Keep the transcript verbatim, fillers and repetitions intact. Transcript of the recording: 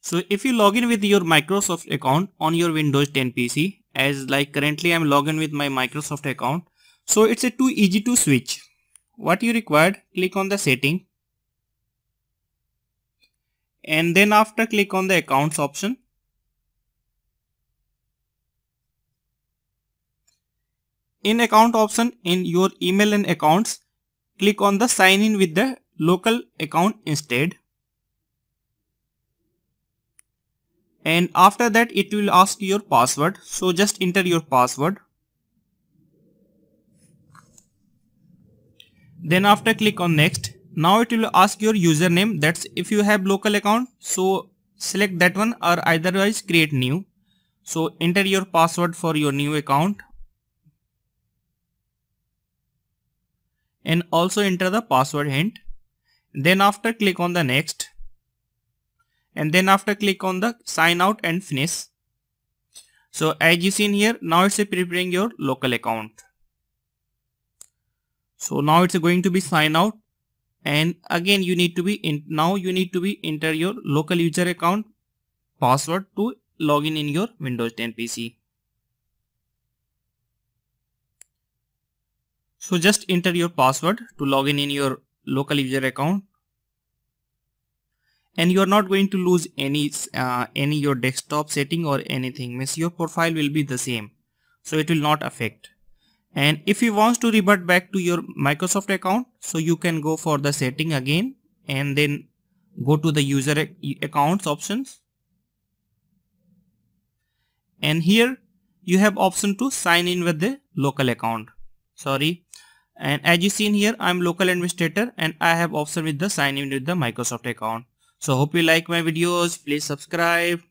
So if you log in with your Microsoft account on your Windows ten P C, as like currently I'm logged in with my Microsoft account, so it's a too easy to switch. What you required, click on the setting, and then after click on the accounts option. In account option, in your email and accounts, click on the sign in with the local account instead. And after that it will ask your password, so just enter your password. Then after click on next. Now it will ask your username, that's if you have local account, so select that one or otherwise create new. So enter your password for your new account and also enter the password hint. Then after click on the next, and then after click on the sign out and finish. So as you seen here, now it's preparing your local account. So now it's going to be sign out, and again you need to be in now you need to be enter your local user account password to log in in your Windows ten P C. So just enter your password to log in in your local user account, and you are not going to lose any uh, any your desktop setting or anything. Means your profile will be the same, so it will not affect. And if you want to revert back to your Microsoft account, so you can go for the setting again and then go to the user ac accounts options, and here you have option to sign in with the local account. Sorry. And as you seen here, I'm local administrator and I have option with the sign in with the Microsoft account. So hope you like my videos. Please subscribe.